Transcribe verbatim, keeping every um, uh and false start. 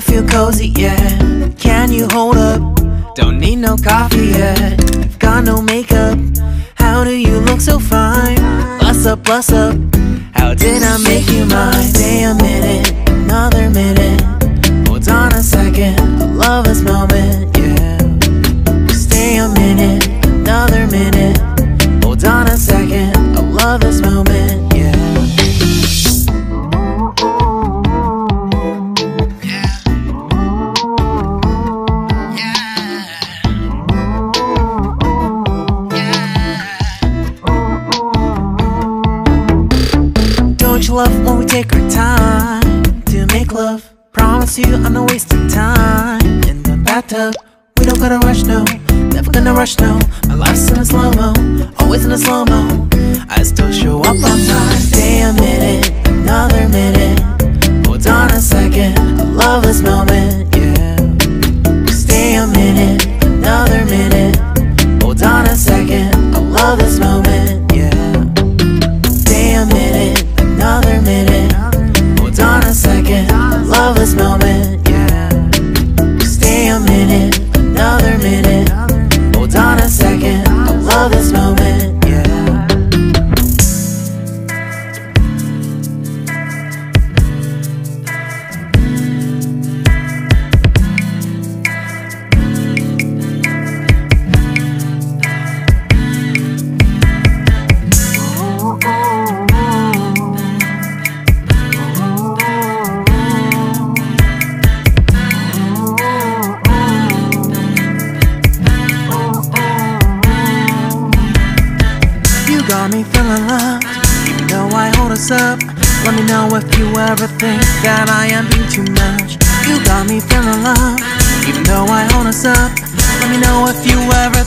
feel cozy, yeah. Can you hold up? Don't need no coffee yet. You've got no makeup. How do you look so fine? Bust up, bust up. How did I make you mine? Stay a minute, another minute. Hold on a second, I love this moment, yeah. Stay a minute, another minute. Hold on a second, I love this moment, yeah. Don't you love when we take our time to make love? Promise you I'm not wasting time in the bathtub. We don't gotta rush, no. Never gonna rush, no. My life's in a slow-mo, always in a slow-mo. I still show up on time. Stay a minute, another minute. Hold on a second, I love this moment, yeah. Stay a minute, another minute. Hold on a second, I love this moment, yeah. Stay a minute, another minute. Hold on a second, I love this moment, yeah. Stay a minute, another minute. Hold on a second, I love this moment, yeah. Got me feeling loved, even though I hold us up. Let me know if you ever think that I am being too much. You got me feeling loved, even though I hold us up. Let me know if you ever